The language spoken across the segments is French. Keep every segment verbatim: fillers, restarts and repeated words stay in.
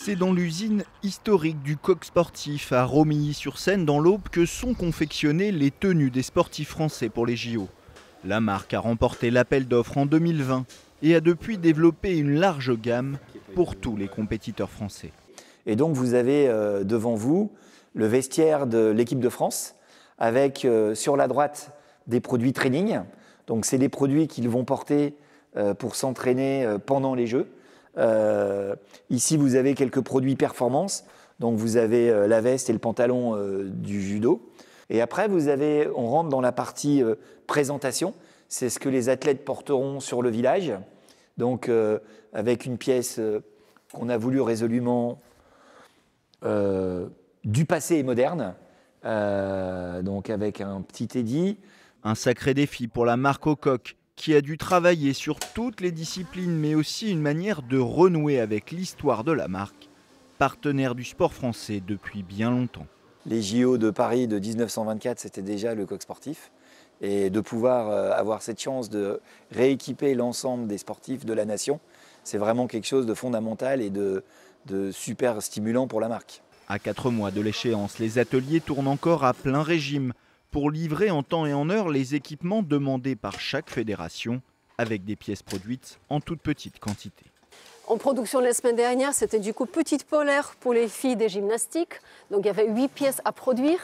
C'est dans l'usine historique du Coq Sportif à Romilly-sur-Seine dans l'Aube que sont confectionnées les tenues des sportifs français pour les J O. La marque a remporté l'appel d'offres en deux mille vingt et a depuis développé une large gamme pour tous les compétiteurs français. Et donc vous avez euh, devant vous le vestiaire de l'équipe de France avec euh, sur la droite des produits training. Donc c'est des produits qu'ils vont porter euh, pour s'entraîner euh, pendant les Jeux. Euh, ici vous avez quelques produits performance. Donc vous avez euh, la veste et le pantalon euh, du judo. Et après vous avez, on rentre dans la partie euh, présentation. C'est ce que les athlètes porteront sur le village. Donc euh, avec une pièce euh, qu'on a voulu résolument euh, du passé et moderne. Euh, donc avec un petit édit. Un sacré défi pour la marque au coq qui a dû travailler sur toutes les disciplines mais aussi une manière de renouer avec l'histoire de la marque, partenaire du sport français depuis bien longtemps. Les J O de Paris de mille neuf cent vingt-quatre, c'était déjà le Coq Sportif. Et de pouvoir euh, avoir cette chance de rééquiper l'ensemble des sportifs de la nation, c'est vraiment quelque chose de fondamental et de, de super stimulant pour la marque. À quatre mois de l'échéance, les ateliers tournent encore à plein régime pour livrer en temps et en heure les équipements demandés par chaque fédération avec des pièces produites en toute petite quantité. En production la semaine dernière, c'était du coup petite polaire pour les filles des gymnastiques. Donc il y avait huit pièces à produire.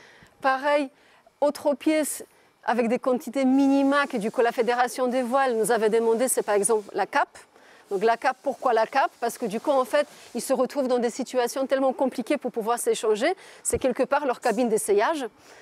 Pareil, autre pièce avec des quantités minima que du coup la fédération des voiles nous avait demandé, c'est par exemple la cape. Donc la cape, pourquoi la cape? Parce que du coup, en fait, ils se retrouvent dans des situations tellement compliquées pour pouvoir s'échanger. C'est quelque part leur cabine d'essayage.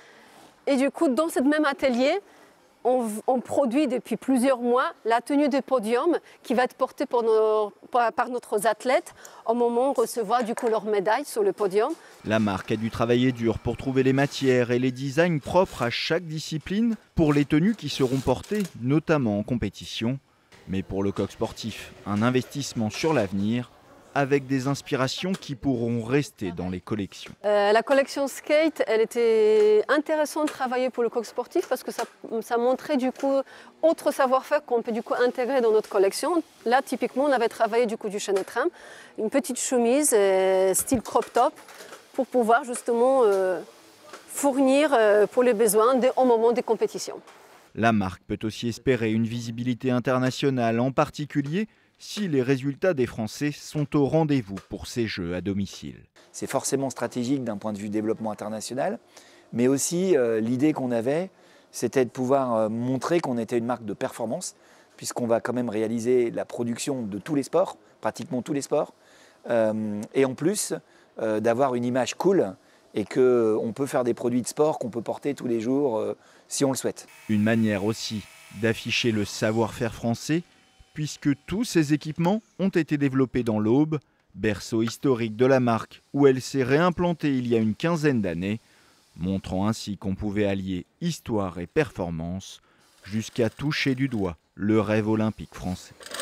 Et du coup, dans ce même atelier, on, on produit depuis plusieurs mois la tenue de podium qui va être portée par, nos, par, par notre athlète au moment de recevoir du coup leur médaille sur le podium. La marque a dû travailler dur pour trouver les matières et les designs propres à chaque discipline pour les tenues qui seront portées, notamment en compétition. Mais pour le Coq Sportif, un investissement sur l'avenir avec des inspirations qui pourront rester dans les collections. Euh, la collection skate, elle était intéressante de travailler pour le Coq Sportif parce que ça, ça montrait du coup autre savoir-faire qu'on peut du coup intégrer dans notre collection. Là, typiquement, on avait travaillé du coup du chaîne tram, une petite chemise euh, style crop top pour pouvoir justement euh, fournir euh, pour les besoins de, au moment des compétitions. La marque peut aussi espérer une visibilité internationale, en particulier si les résultats des Français sont au rendez-vous pour ces Jeux à domicile. C'est forcément stratégique d'un point de vue développement international, mais aussi euh, l'idée qu'on avait, c'était de pouvoir euh, montrer qu'on était une marque de performance, puisqu'on va quand même réaliser la production de tous les sports, pratiquement tous les sports, euh, et en plus euh, d'avoir une image cool, et qu'on peut faire des produits de sport qu'on peut porter tous les jours euh, si on le souhaite. Une manière aussi d'afficher le savoir-faire français, puisque tous ces équipements ont été développés dans l'Aube, berceau historique de la marque où elle s'est réimplantée il y a une quinzaine d'années, montrant ainsi qu'on pouvait allier histoire et performance jusqu'à toucher du doigt le rêve olympique français.